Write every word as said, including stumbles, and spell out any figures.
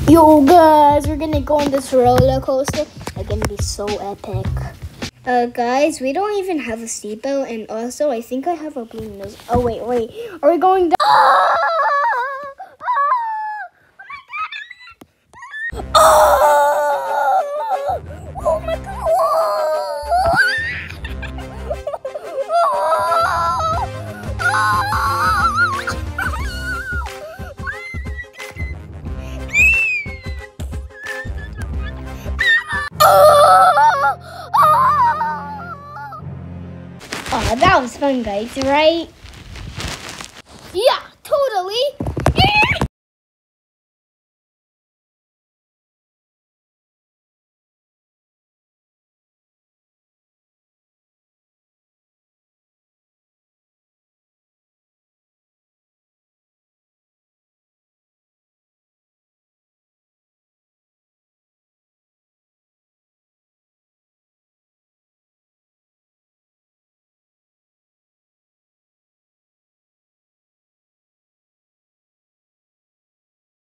Yo guys, we're gonna go on this roller coaster. It's gonna be so epic. Uh, guys, we don't even have a seatbelt, and also I think I have a bleeding nose. Oh wait, wait, are we going down? Oh, oh, oh my god! Oh, that was fun, guys, right?